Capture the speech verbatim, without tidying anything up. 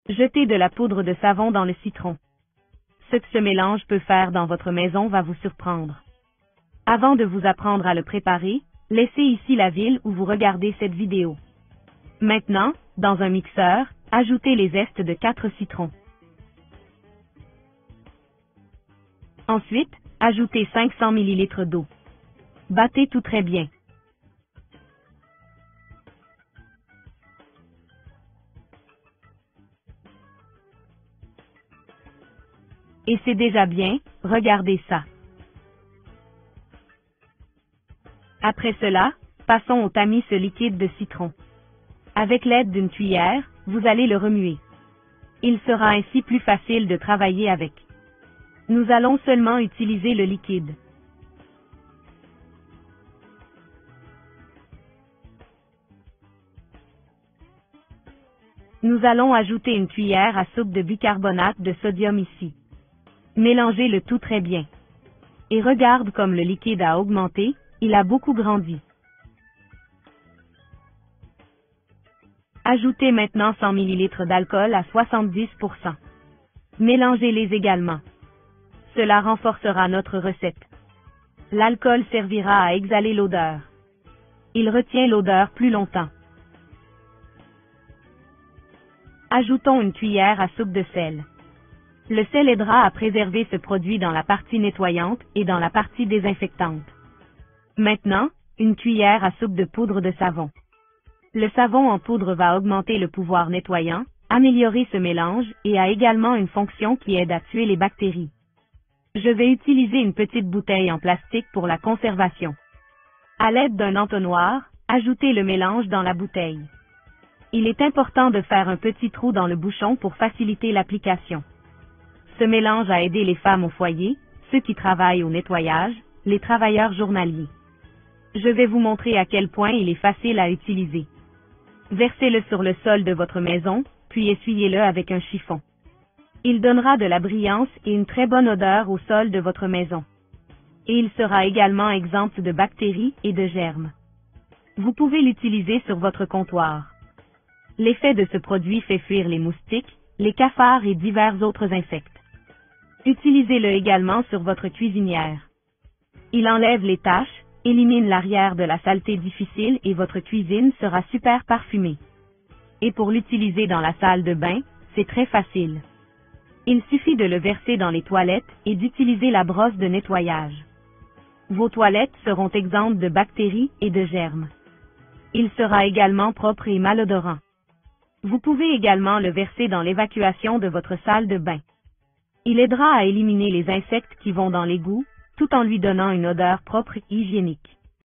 Jetez de la poudre de savon dans le citron. Ce que ce mélange peut faire dans votre maison va vous surprendre. Avant de vous apprendre à le préparer, laissez ici la ville où vous regardez cette vidéo. Maintenant, dans un mixeur, ajoutez les zestes de quatre citrons. Ensuite, ajoutez cinq cents millilitres d'eau. Battez tout très bien. Et c'est déjà bien, regardez ça. Après cela, passons au tamis ce liquide de citron. Avec l'aide d'une cuillère, vous allez le remuer. Il sera ainsi plus facile de travailler avec. Nous allons seulement utiliser le liquide. Nous allons ajouter une cuillère à soupe de bicarbonate de sodium ici. Mélangez le tout très bien. Et regarde comme le liquide a augmenté, il a beaucoup grandi. Ajoutez maintenant cent millilitres d'alcool à soixante-dix pour cent. Mélangez-les également. Cela renforcera notre recette. L'alcool servira à exhaler l'odeur. Il retient l'odeur plus longtemps. Ajoutons une cuillère à soupe de sel. Le sel aidera à préserver ce produit dans la partie nettoyante et dans la partie désinfectante. Maintenant, une cuillère à soupe de poudre de savon. Le savon en poudre va augmenter le pouvoir nettoyant, améliorer ce mélange et a également une fonction qui aide à tuer les bactéries. Je vais utiliser une petite bouteille en plastique pour la conservation. À l'aide d'un entonnoir, ajoutez le mélange dans la bouteille. Il est important de faire un petit trou dans le bouchon pour faciliter l'application. Ce mélange a aidé les femmes au foyer, ceux qui travaillent au nettoyage, les travailleurs journaliers. Je vais vous montrer à quel point il est facile à utiliser. Versez-le sur le sol de votre maison, puis essuyez-le avec un chiffon. Il donnera de la brillance et une très bonne odeur au sol de votre maison. Et il sera également exempt de bactéries et de germes. Vous pouvez l'utiliser sur votre comptoir. L'effet de ce produit fait fuir les moustiques, les cafards et divers autres insectes. Utilisez-le également sur votre cuisinière. Il enlève les taches, élimine l'arrière de la saleté difficile et votre cuisine sera super parfumée. Et pour l'utiliser dans la salle de bain, c'est très facile. Il suffit de le verser dans les toilettes et d'utiliser la brosse de nettoyage. Vos toilettes seront exemptes de bactéries et de germes. Il sera également propre et malodorant. Vous pouvez également le verser dans l'évacuation de votre salle de bain. Il aidera à éliminer les insectes qui vont dans l'égout, tout en lui donnant une odeur propre et hygiénique.